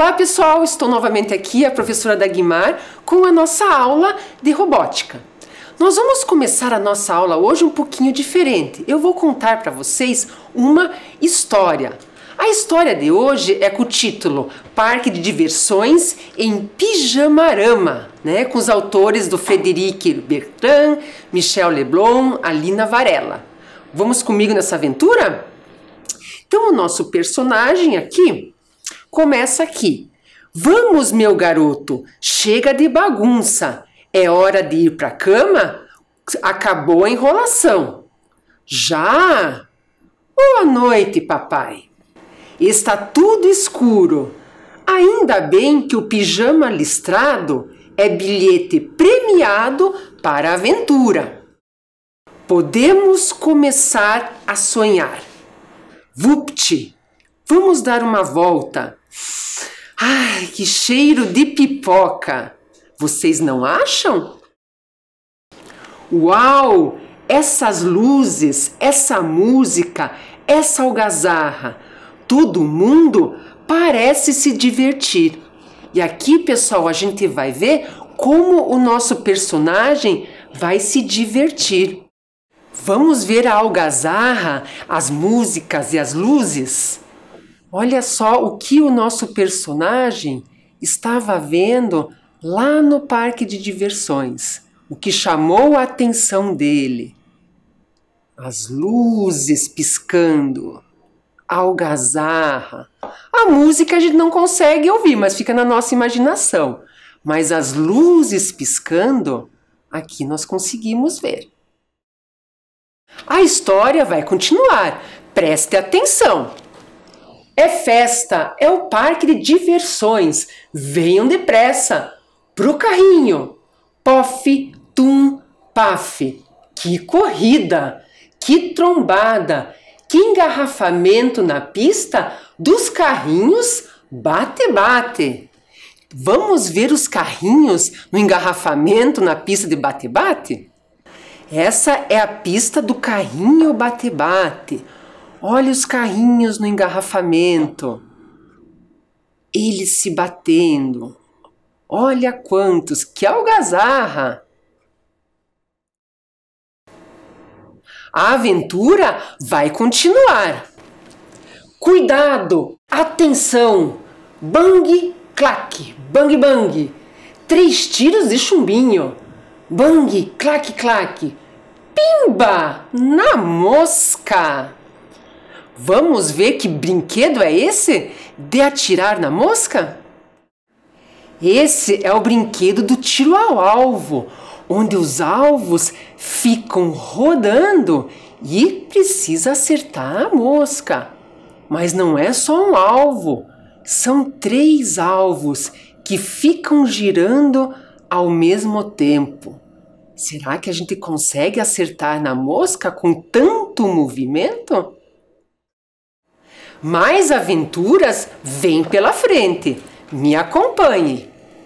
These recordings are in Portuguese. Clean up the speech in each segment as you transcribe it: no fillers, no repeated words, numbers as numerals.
Olá pessoal, estou novamente aqui, a professora Dagmar, com a nossa aula de robótica. Nós vamos começar a nossa aula hoje um pouquinho diferente. Eu vou contar para vocês uma história. A história de hoje é com o título Parque de Diversões em Pijamarama, né? Com os autores do Frederic Bertrand, Michel Leblon, Alina Varela. Vamos comigo nessa aventura? Então o nosso personagem aqui começa aqui. Vamos, meu garoto, chega de bagunça. É hora de ir para a cama? Acabou a enrolação. Já? Boa noite, papai. Está tudo escuro. Ainda bem que o pijama listrado é bilhete premiado para a aventura. Podemos começar a sonhar. Vupt! Vamos dar uma volta. Ai, que cheiro de pipoca! Vocês não acham? Uau! Essas luzes, essa música, essa algazarra. Todo mundo parece se divertir. E aqui, pessoal, a gente vai ver como o nosso personagem vai se divertir. Vamos ver a algazarra, as músicas e as luzes? Olha só o que o nosso personagem estava vendo lá no parque de diversões. O que chamou a atenção dele. As luzes piscando, a algazarra. A música a gente não consegue ouvir, mas fica na nossa imaginação. Mas as luzes piscando, aqui nós conseguimos ver. A história vai continuar. Preste atenção. É festa, é o parque de diversões. Venham depressa pro carrinho. Pof, tum, paf. Que corrida, que trombada, que engarrafamento na pista dos carrinhos bate-bate. Vamos ver os carrinhos no engarrafamento na pista de bate-bate? Essa é a pista do carrinho bate-bate. Olha os carrinhos no engarrafamento. Eles se batendo. Olha quantos, que algazarra! A aventura vai continuar. Cuidado, atenção! Bang, clac, bang, bang. 3 tiros de chumbinho. Bang, clac, clac. Pimba! Na mosca! Vamos ver que brinquedo é esse de atirar na mosca? Esse é o brinquedo do tiro ao alvo, onde os alvos ficam rodando e precisa acertar a mosca. Mas não é só um alvo, são 3 alvos que ficam girando ao mesmo tempo. Será que a gente consegue acertar na mosca com tanto movimento? Mais aventuras vêm pela frente. Me acompanhe.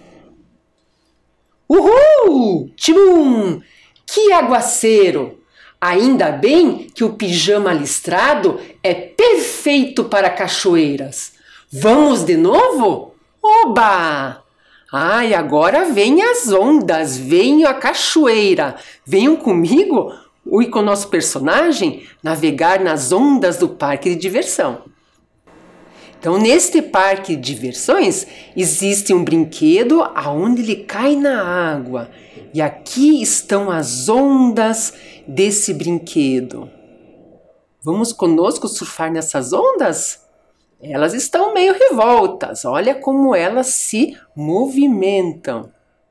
Uhul! Tchum! Que aguaceiro! Ainda bem que o pijama listrado é perfeito para cachoeiras. Vamos de novo? Oba! Ai, agora vem as ondas, vem a cachoeira. Venham comigo e com o nosso personagem navegar nas ondas do parque de diversão. Então, neste parque de diversões, existe um brinquedo aonde ele cai na água. E aqui estão as ondas desse brinquedo. Vamos conosco surfar nessas ondas? Elas estão meio revoltas. Olha como elas se movimentam.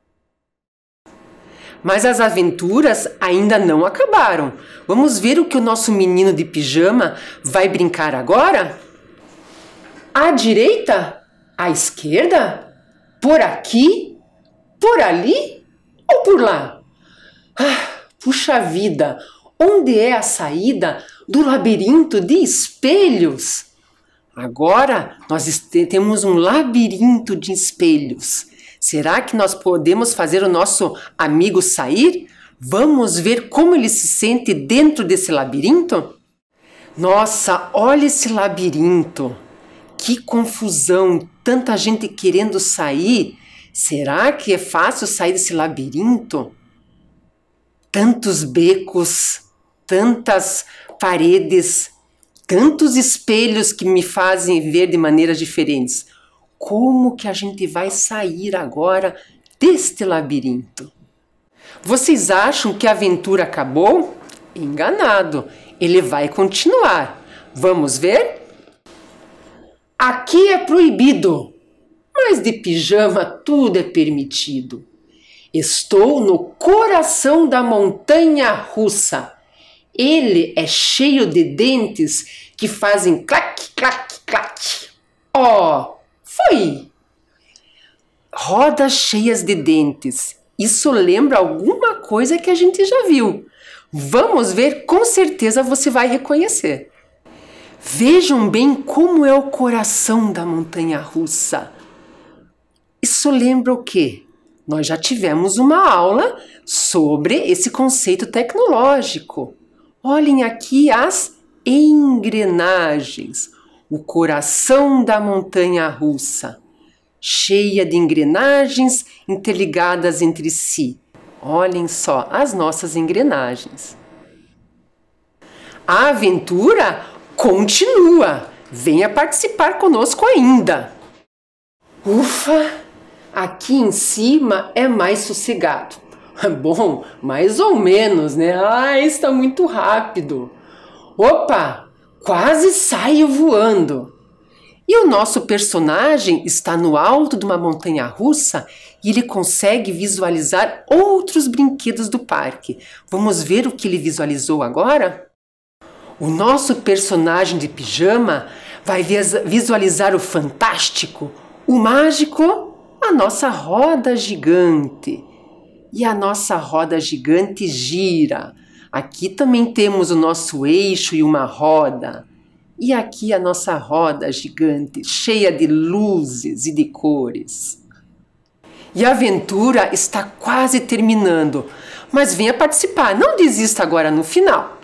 Mas as aventuras ainda não acabaram. Vamos ver o que o nosso menino de pijama vai brincar agora? À direita? À esquerda? Por aqui? Por ali? Ou por lá? Ah, puxa vida! Onde é a saída do labirinto de espelhos? Agora nós temos um labirinto de espelhos. Será que nós podemos fazer o nosso amigo sair? Vamos ver como ele se sente dentro desse labirinto? Nossa, olha esse labirinto! Que confusão, tanta gente querendo sair. Será que é fácil sair desse labirinto? Tantos becos, tantas paredes, tantos espelhos que me fazem ver de maneiras diferentes. Como que a gente vai sair agora deste labirinto? Vocês acham que a aventura acabou? Enganado, ele vai continuar. Vamos ver? Aqui é proibido, mas de pijama tudo é permitido. Estou no coração da montanha russa. Ele é cheio de dentes que fazem clac, clac, clac. Foi! Rodas cheias de dentes. Isso lembra alguma coisa que a gente já viu. Vamos ver, com certeza você vai reconhecer. Vejam bem como é o coração da montanha russa. Isso lembra o quê? Nós já tivemos uma aula sobre esse conceito tecnológico. Olhem aqui as engrenagens. O coração da montanha russa, cheia de engrenagens interligadas entre si. Olhem só as nossas engrenagens. A aventura continua. Venha participar conosco ainda. Ufa! Aqui em cima é mais sossegado. Bom, mais ou menos, né? Está muito rápido. Opa! Quase saio voando. E o nosso personagem está no alto de uma montanha russa e ele consegue visualizar outros brinquedos do parque. Vamos ver o que ele visualizou agora? O nosso personagem de pijama vai visualizar o fantástico, o mágico, a nossa roda gigante. E a nossa roda gigante gira. Aqui também temos o nosso eixo e uma roda. E aqui a nossa roda gigante, cheia de luzes e de cores. E a aventura está quase terminando. Mas venha participar, não desista agora no final.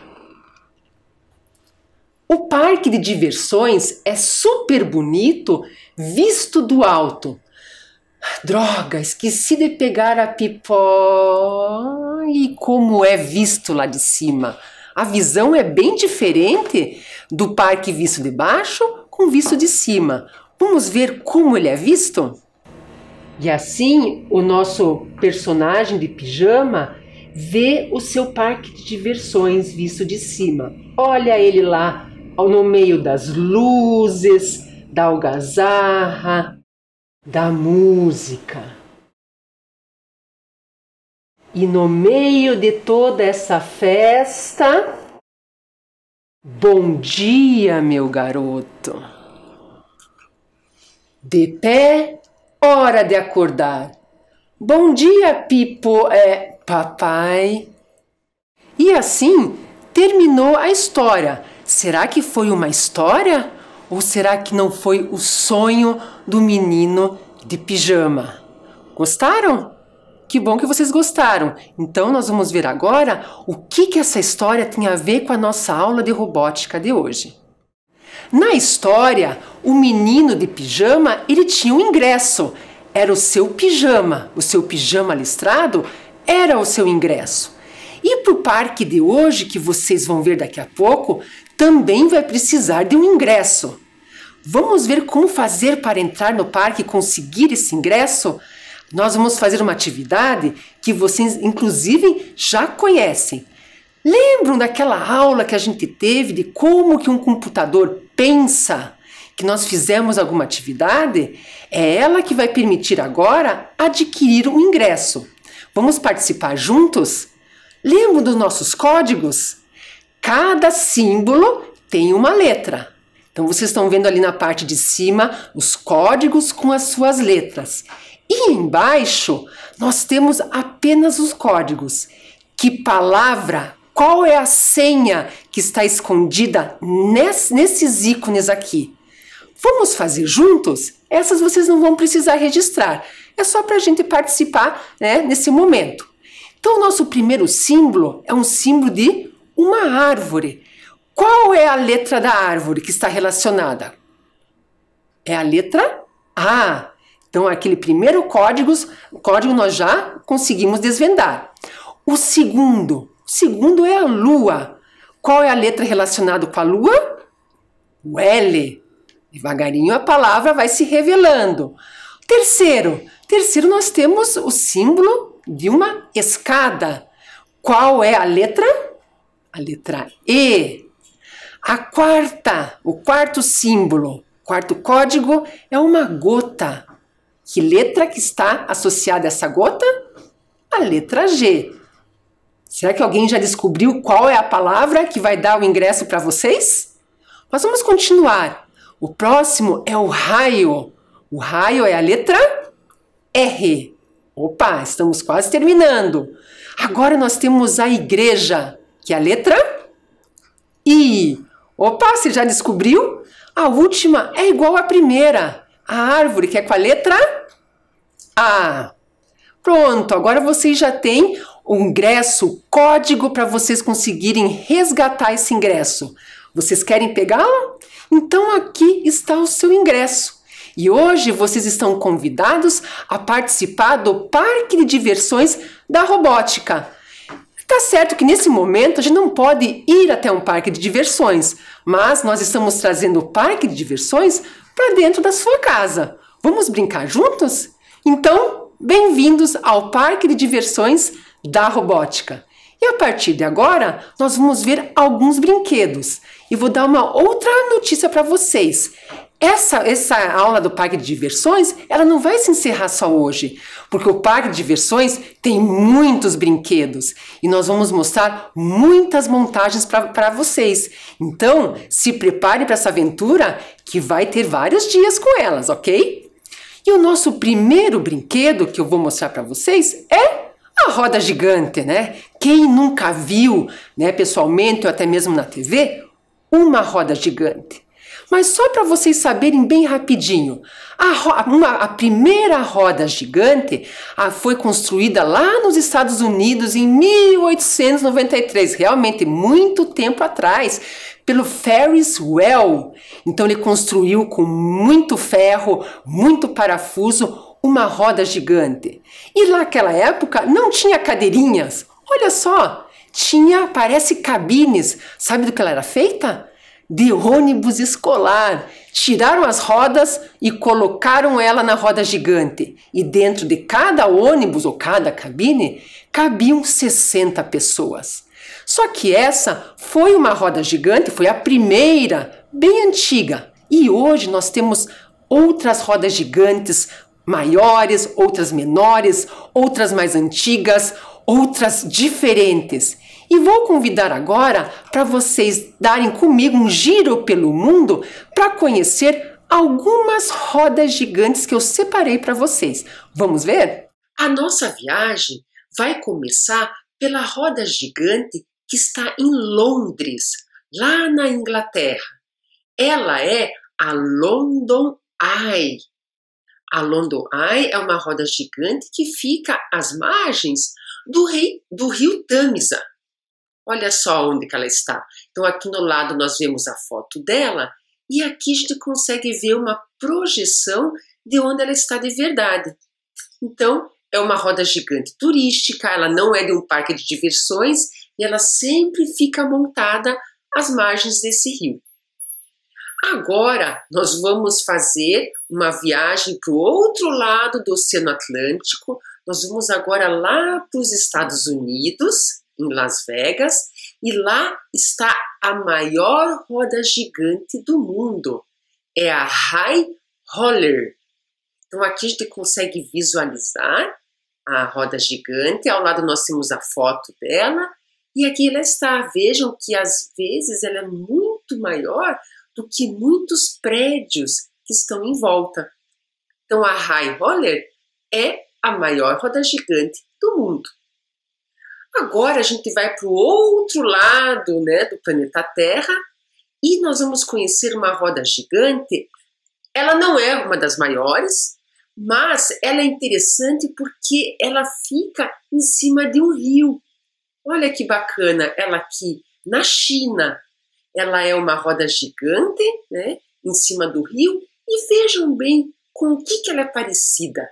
O parque de diversões é super bonito visto do alto. Droga, esqueci de pegar a pipoca. E como é visto lá de cima? A visão é bem diferente do parque visto de baixo com visto de cima. Vamos ver como ele é visto? E assim o nosso personagem de pijama vê o seu parque de diversões visto de cima. Olha ele lá no meio das luzes, da algazarra, da música. E no meio de toda essa festa, bom dia, meu garoto. De pé, hora de acordar. Bom dia, papai. E assim terminou a história. Será que foi uma história? Ou será que não foi o sonho do menino de pijama? Gostaram? Que bom que vocês gostaram. Então nós vamos ver agora o que essa história tem a ver com a nossa aula de robótica de hoje. Na história, o menino de pijama, ele tinha um ingresso. Era o seu pijama listrado era o seu ingresso. E para o parque de hoje, que vocês vão ver daqui a pouco, também vai precisar de um ingresso. Vamos ver como fazer para entrar no parque e conseguir esse ingresso? Nós vamos fazer uma atividade que vocês, inclusive, já conhecem. Lembram daquela aula que a gente teve de como que um computador pensa? Que nós fizemos alguma atividade? É ela que vai permitir agora adquirir um ingresso. Vamos participar juntos? Lembram dos nossos códigos? Cada símbolo tem uma letra. Então vocês estão vendo ali na parte de cima os códigos com as suas letras. E embaixo nós temos apenas os códigos. Que palavra, qual é a senha que está escondida nesses ícones aqui? Vamos fazer juntos? Essas vocês não vão precisar registrar. É só para a gente participar, né, nesse momento. Então o nosso primeiro símbolo é um símbolo de uma árvore. Qual é a letra da árvore que está relacionada? É a letra Ah, então aquele primeiro código nós já conseguimos desvendar. O segundo é a Lua. Qual é a letra relacionada com a Lua? O L. Devagarinho a palavra vai se revelando. Terceiro nós temos o símbolo de uma escada. Qual é a letra? A letra E. O quarto símbolo, quarto código é uma gota. Que letra que está associada a essa gota? A letra G. Será que alguém já descobriu qual é a palavra que vai dar o ingresso para vocês? Mas vamos continuar. O próximo é o raio. O raio é a letra R. Opa, estamos quase terminando. Agora nós temos a igreja, que é a letra I. Opa, você já descobriu? A última é igual à primeira. A árvore, que é com a letra A. Pronto, agora vocês já têm o ingresso, o código para vocês conseguirem resgatar esse ingresso. Vocês querem pegá-lo? Então aqui está o seu ingresso. E hoje vocês estão convidados a participar do Parque de Diversões da Robótica. Tá certo que nesse momento a gente não pode ir até um parque de diversões, mas nós estamos trazendo o parque de diversões para dentro da sua casa. Vamos brincar juntos? Então, bem-vindos ao Parque de Diversões da Robótica. E a partir de agora, nós vamos ver alguns brinquedos. E vou dar uma outra notícia para vocês. Essa aula do Parque de Diversões, ela não vai se encerrar só hoje, porque o Parque de Diversões tem muitos brinquedos e nós vamos mostrar muitas montagens para vocês. Então, se prepare para essa aventura que vai ter vários dias com elas, ok? E o nosso primeiro brinquedo que eu vou mostrar para vocês é a roda gigante, né? Quem nunca viu, né, pessoalmente ou até mesmo na TV, uma roda gigante? Mas só para vocês saberem bem rapidinho, a primeira roda gigante foi construída lá nos Estados Unidos em 1893, realmente muito tempo atrás, pelo Ferris Wheel. Então ele construiu com muito ferro, muito parafuso, uma roda gigante. E lá naquela época não tinha cadeirinhas, olha só, parece cabines. Sabe do que ela era feita? De ônibus escolar. Tiraram as rodas e colocaram ela na roda gigante. E dentro de cada ônibus ou cada cabine cabiam 60 pessoas. Só que essa foi uma roda gigante, foi a primeira, bem antiga. E hoje nós temos outras rodas gigantes maiores, outras menores, outras mais antigas, outras diferentes. E vou convidar agora para vocês darem comigo um giro pelo mundo para conhecer algumas rodas gigantes que eu separei para vocês. Vamos ver? A nossa viagem vai começar pela roda gigante que está em Londres, lá na Inglaterra. Ela é a London Eye. A London Eye é uma roda gigante que fica às margens do rio Tâmisa. Olha só onde que ela está. Então aqui no lado nós vemos a foto dela e aqui a gente consegue ver uma projeção de onde ela está de verdade. Então é uma roda gigante turística, ela não é de um parque de diversões e ela sempre fica montada às margens desse rio. Agora nós vamos fazer uma viagem para o outro lado do Oceano Atlântico. Nós vamos agora lá para os Estados Unidos, em Las Vegas, e lá está a maior roda gigante do mundo. É a High Roller. Então aqui a gente consegue visualizar a roda gigante. Ao lado nós temos a foto dela. E aqui ela está. Vejam que às vezes ela é muito maior do que muitos prédios que estão em volta. Então a High Roller é a maior roda gigante do mundo. Agora a gente vai para o outro lado, né, do planeta Terra e nós vamos conhecer uma roda gigante. Ela não é uma das maiores, mas ela é interessante porque ela fica em cima de um rio. Olha que bacana, ela aqui na China. Ela é uma roda gigante, né, em cima do rio. E vejam bem com o que ela é parecida?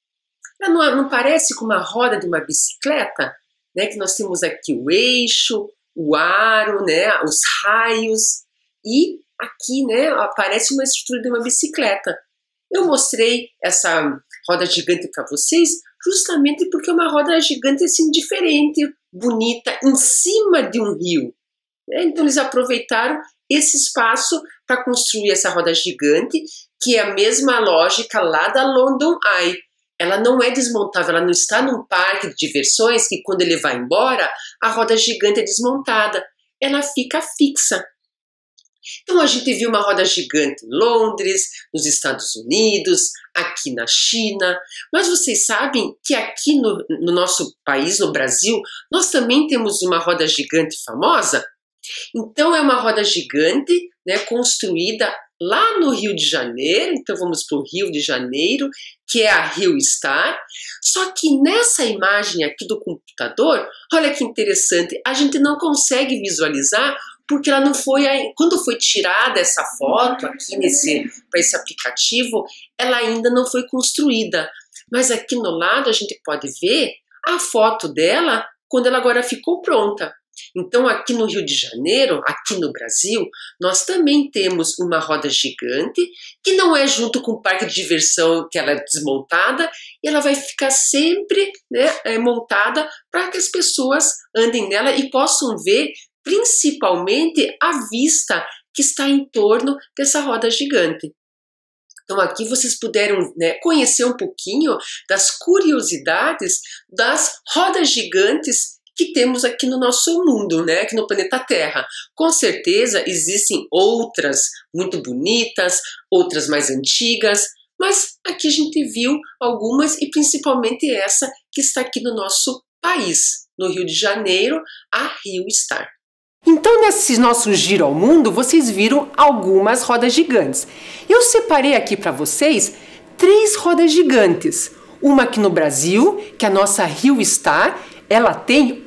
Ela não parece com uma roda de uma bicicleta, né? Que nós temos aqui o eixo, o aro, né? Os raios, e aqui, né, aparece uma estrutura de uma bicicleta. Eu mostrei essa roda gigante para vocês justamente porque é uma roda gigante assim, diferente, bonita, em cima de um rio. Né? Então eles aproveitaram esse espaço para construir essa roda gigante, que é a mesma lógica lá da London Eye. Ela não é desmontável, ela não está num parque de diversões que quando ele vai embora, a roda gigante é desmontada. Ela fica fixa. Então a gente viu uma roda gigante em Londres, nos Estados Unidos, aqui na China, mas vocês sabem que aqui no nosso país, no Brasil, nós também temos uma roda gigante famosa? Então é uma roda gigante, né, construída lá no Rio de Janeiro, então vamos para o Rio de Janeiro, que é a Rio Star, só que nessa imagem aqui do computador, olha que interessante, a gente não consegue visualizar porque ela não foi, quando foi tirada essa foto aqui para esse aplicativo, ela ainda não foi construída. Mas aqui no lado a gente pode ver a foto dela quando ela agora ficou pronta. Então aqui no Rio de Janeiro, aqui no Brasil, nós também temos uma roda gigante, que não é junto com o parque de diversão que ela é desmontada, e ela vai ficar sempre, né, montada para que as pessoas andem nela e possam ver principalmente a vista que está em torno dessa roda gigante. Então aqui vocês puderam, né, conhecer um pouquinho das curiosidades das rodas gigantes que temos aqui no nosso mundo, né, aqui no planeta Terra. Com certeza existem outras muito bonitas, outras mais antigas, mas aqui a gente viu algumas e principalmente essa que está aqui no nosso país, no Rio de Janeiro, a Rio Star. Então, nesse nosso giro ao mundo, vocês viram algumas rodas gigantes. Eu separei aqui para vocês 3 rodas gigantes. Uma aqui no Brasil, que é a nossa Rio Star, ela tem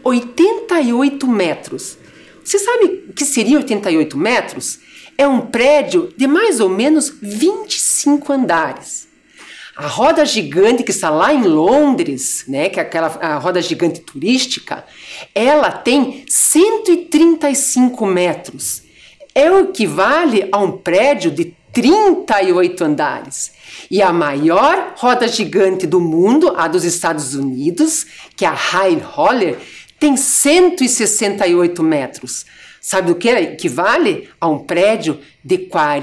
88 metros. Você sabe o que seria 88 metros? É um prédio de mais ou menos 25 andares. A roda gigante que está lá em Londres, né, que é a roda gigante turística, ela tem 135 metros. É o equivale a um prédio de 38 andares. E a maior roda gigante do mundo, a dos Estados Unidos, que é a High Roller, tem 168 metros. Sabe o que equivale a um prédio de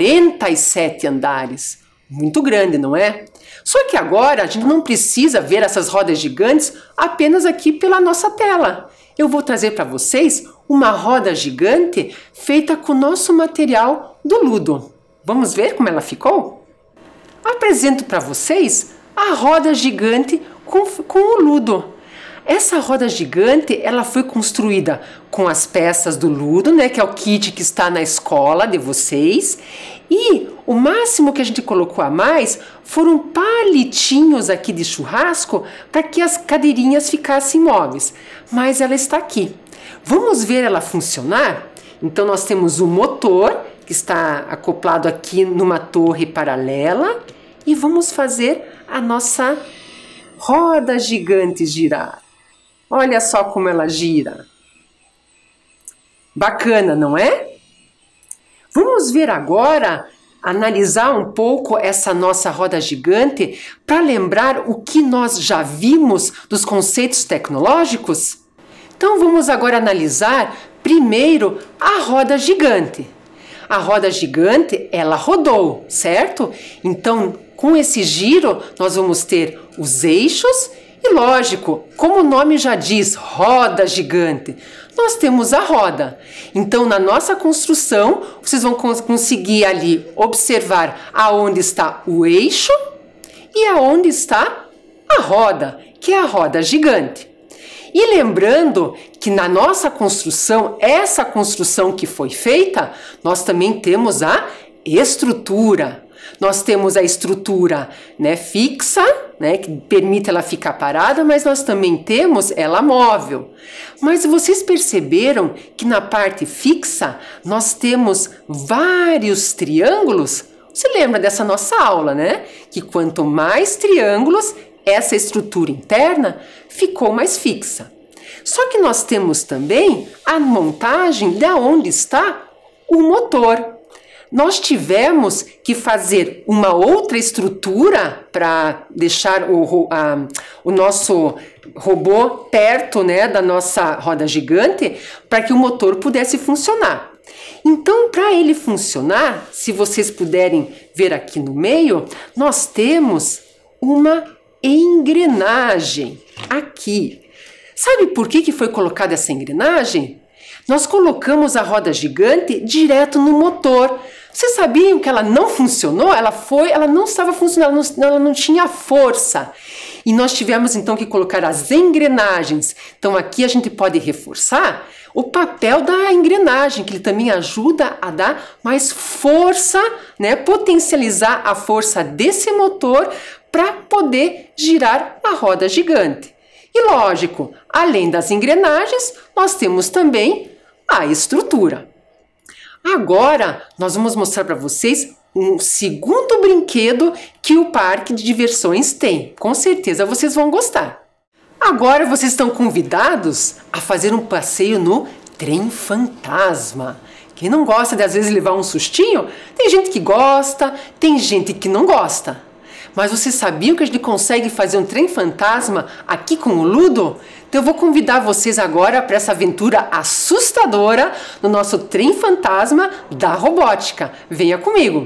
47 andares? Muito grande, não é? Só que agora a gente não precisa ver essas rodas gigantes apenas aqui pela nossa tela. Eu vou trazer para vocês uma roda gigante feita com o nosso material do Ludo. Vamos ver como ela ficou? Apresento para vocês a roda gigante com o Ludo. Essa roda gigante, ela foi construída com as peças do Ludo, né, que é o kit que está na escola de vocês. E o máximo que a gente colocou a mais foram palitinhos aqui de churrasco para que as cadeirinhas ficassem móveis. Mas ela está aqui. Vamos ver ela funcionar? Então nós temos o motor que está acoplado aqui numa torre paralela e vamos fazer a nossa roda gigante girar. Olha só como ela gira. Bacana, não é? Vamos ver agora, analisar um pouco essa nossa roda gigante para lembrar o que nós já vimos dos conceitos tecnológicos? Então vamos agora analisar primeiro a roda gigante. A roda gigante, ela rodou, certo? Então, com esse giro, nós vamos ter os eixos e, lógico, como o nome já diz, roda gigante, nós temos a roda. Então, na nossa construção, vocês vão conseguir ali observar aonde está o eixo e aonde está a roda, que é a roda gigante. E lembrando que na nossa construção, essa construção que foi feita, nós também temos a estrutura. Nós temos a estrutura, né, fixa, né, que permite ela ficar parada, mas nós também temos ela móvel. Mas vocês perceberam que na parte fixa nós temos vários triângulos? se lembra dessa nossa aula, né? Que quanto mais triângulos, essa estrutura interna ficou mais fixa. Só que nós temos também a montagem de onde está o motor. Nós tivemos que fazer uma outra estrutura para deixar o nosso robô perto, né, da nossa roda gigante, para que o motor pudesse funcionar. Então, para ele funcionar, se vocês puderem ver aqui no meio, nós temos uma engrenagem aqui. Sabe por que foi colocada essa engrenagem? Nós colocamos a roda gigante direto no motor. Vocês sabiam que ela não funcionou? Ela não estava funcionando, ela não tinha força. E nós tivemos então que colocar as engrenagens. Então aqui a gente pode reforçar o papel da engrenagem, que ele também ajuda a dar mais força, né? Potencializar a força desse motor para poder girar a roda gigante. E lógico, além das engrenagens, nós temos também a estrutura. Agora, nós vamos mostrar para vocês um segundo brinquedo que o parque de diversões tem. Com certeza vocês vão gostar. Agora vocês estão convidados a fazer um passeio no trem fantasma. Quem não gosta de às vezes levar um sustinho? Tem gente que gosta, tem gente que não gosta. Mas vocês sabiam que a gente consegue fazer um trem fantasma aqui com o Ludo? Então eu vou convidar vocês agora para essa aventura assustadora no nosso trem fantasma da robótica. Venha comigo!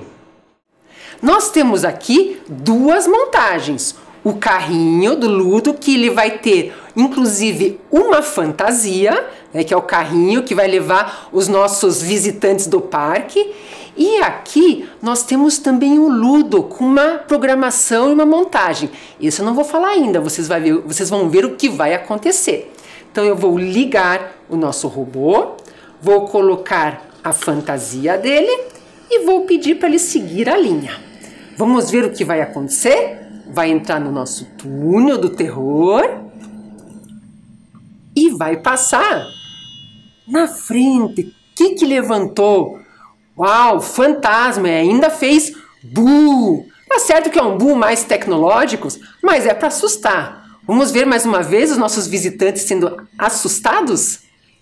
Nós temos aqui duas montagens. O carrinho do Ludo, que ele vai ter inclusive uma fantasia, né, que é o carrinho que vai levar os nossos visitantes do parque. E aqui nós temos também o Ludo com uma programação e uma montagem. Isso eu não vou falar ainda, vocês vão ver o que vai acontecer. Então eu vou ligar o nosso robô, vou colocar a fantasia dele e vou pedir para ele seguir a linha. Vamos ver o que vai acontecer? Vai entrar no nosso túnel do terror e vai passar na frente. O que levantou? Uau, fantasma, e ainda fez bu. Tá certo que é um bu mais tecnológico, mas é para assustar. Vamos ver mais uma vez os nossos visitantes sendo assustados?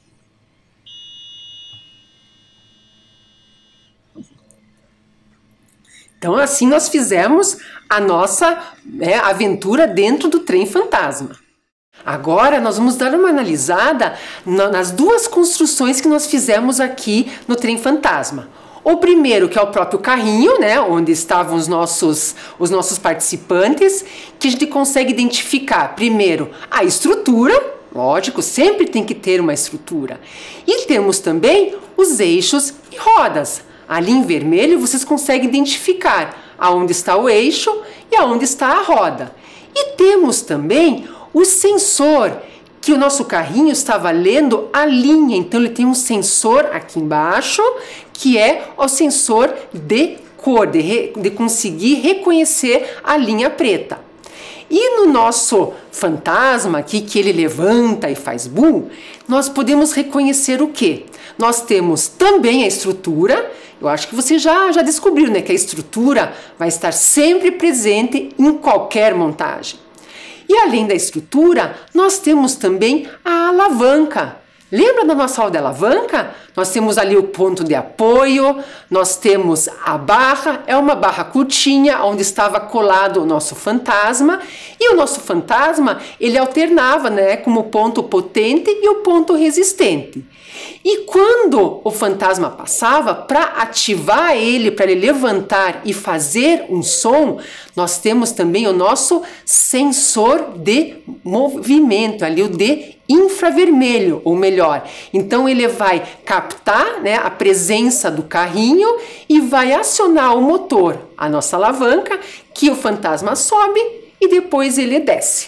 Então assim nós fizemos a nossa aventura dentro do trem fantasma. Agora nós vamos dar uma analisada nas duas construções que nós fizemos aqui no trem fantasma. O primeiro, que é o próprio carrinho, né, onde estavam os nossos participantes, que a gente consegue identificar, primeiro, a estrutura, lógico, sempre tem que ter uma estrutura. E temos também os eixos e rodas. Ali em vermelho vocês conseguem identificar aonde está o eixo e aonde está a roda. E temos também o sensor, que o nosso carrinho estava lendo a linha, então ele tem um sensor aqui embaixo, que é o sensor de cor, de conseguir reconhecer a linha preta. E no nosso fantasma aqui, que ele levanta e faz boom, nós podemos reconhecer o quê? Nós temos também a estrutura. Eu acho que você já descobriu, né, que a estrutura vai estar sempre presente em qualquer montagem. E além da estrutura, nós temos também a alavanca. Lembra da nossa aula de alavanca? Nós temos ali o ponto de apoio, nós temos a barra, é uma barra curtinha, onde estava colado o nosso fantasma. E o nosso fantasma, ele alternava, né, como ponto potente e o ponto resistente. E quando o fantasma passava, para ativar ele, para ele levantar e fazer um som, nós temos também o nosso sensor de movimento, ali o de infravermelho, ou melhor. Então ele vai captar, né, a presença do carrinho e vai acionar o motor, a nossa alavanca, que o fantasma sobe e depois ele desce.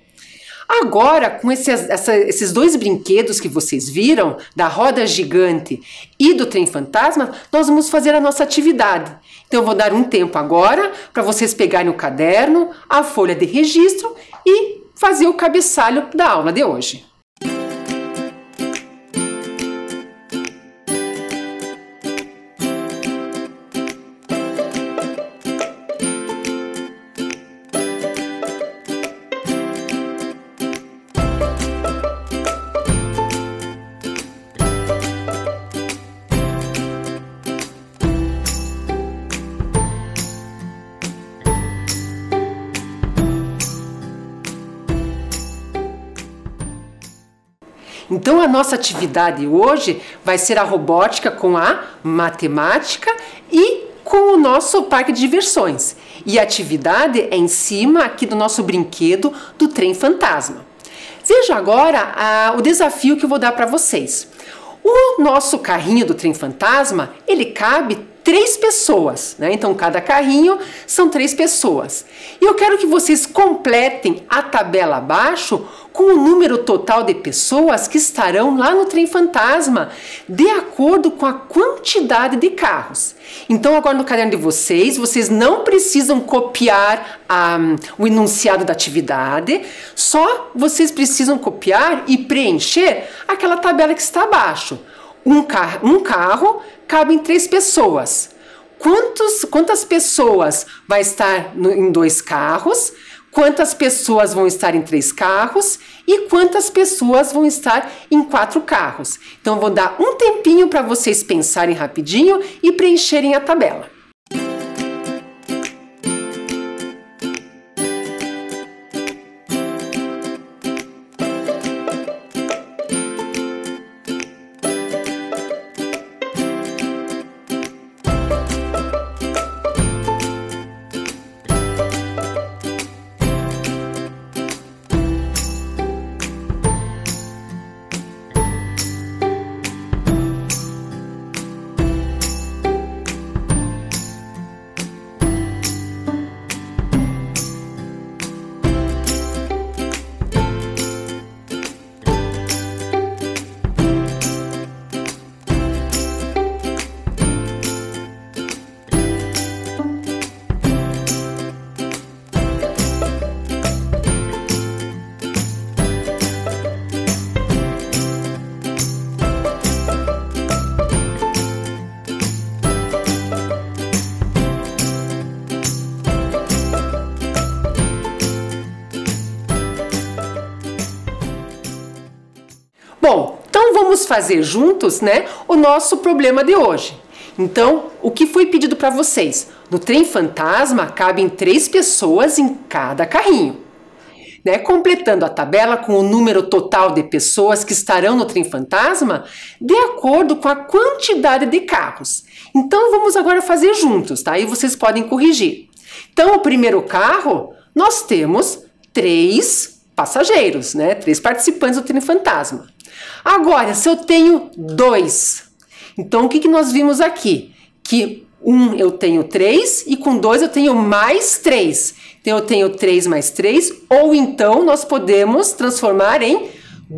Agora, com esses dois brinquedos que vocês viram, da roda gigante e do trem fantasma, nós vamos fazer a nossa atividade. Então eu vou dar um tempo agora para vocês pegarem o caderno, a folha de registro e fazer o cabeçalho da aula de hoje. Então a nossa atividade hoje vai ser a robótica com a matemática e com o nosso parque de diversões. E a atividade é em cima aqui do nosso brinquedo do trem fantasma. Veja agora o desafio que eu vou dar para vocês. O nosso carrinho do trem fantasma, ele cabe 3 pessoas, né? Então cada carrinho são 3 pessoas. E eu quero que vocês completem a tabela abaixo com o número total de pessoas que estarão lá no trem fantasma, de acordo com a quantidade de carros. Então agora no caderno de vocês não precisam copiar o enunciado da atividade, só vocês precisam copiar e preencher aquela tabela que está abaixo. Um carro cabe em 3 pessoas. Quantas pessoas vai estar em 2 carros? Quantas pessoas vão estar em 3 carros? E quantas pessoas vão estar em 4 carros? Então, eu vou dar um tempinho para vocês pensarem rapidinho e preencherem a tabela. Bom, então vamos fazer juntos, né, o nosso problema de hoje. Então, o que foi pedido para vocês? No trem fantasma, cabem 3 pessoas em cada carrinho. Né? Completando a tabela com o número total de pessoas que estarão no trem fantasma, de acordo com a quantidade de carros. Então, vamos agora fazer juntos, tá? E vocês podem corrigir. Então, o primeiro carro, nós temos 3 passageiros, né? 3 participantes do trem fantasma. Agora, se eu tenho 2, então o que nós vimos aqui? Que eu tenho 3 e com 2 eu tenho mais 3. Então eu tenho 3 mais 3, ou então nós podemos transformar em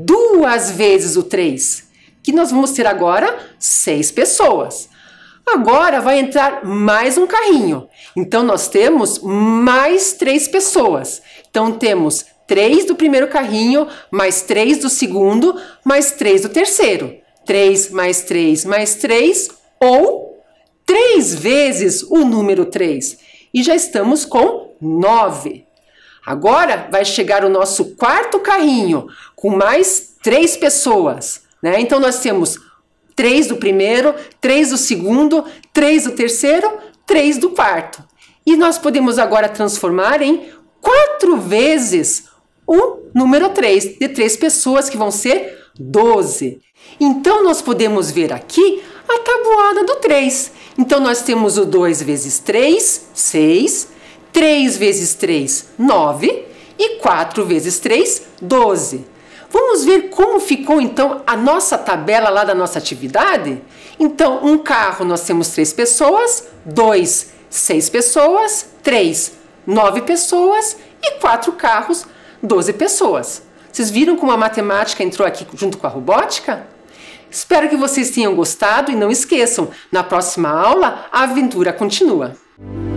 2 vezes o 3, que nós vamos ter agora 6 pessoas. Agora vai entrar mais um carrinho, então nós temos mais 3 pessoas. Então temos 3 do primeiro carrinho, mais 3 do segundo, mais 3 do terceiro. 3 mais 3 mais 3, ou 3 vezes o número 3. E já estamos com 9. Agora vai chegar o nosso quarto carrinho, com mais 3 pessoas, né? Então nós temos 3 do primeiro, 3 do segundo, 3 do terceiro, 3 do quarto. E nós podemos agora transformar em 4 vezes o número 3, de 3 pessoas, que vão ser 12. Então, nós podemos ver aqui a tabuada do 3. Então, nós temos o 2 vezes 3, 6, 3 vezes 3, 9 e 4 vezes 3, 12. Vamos ver como ficou, então, a nossa tabela lá da nossa atividade? Então, um carro nós temos 3 pessoas, 2, 6 pessoas, 3, 9 pessoas e 4 carros, 12 pessoas. Vocês viram como a matemática entrou aqui junto com a robótica? Espero que vocês tenham gostado e não esqueçam, na próxima aula a aventura continua.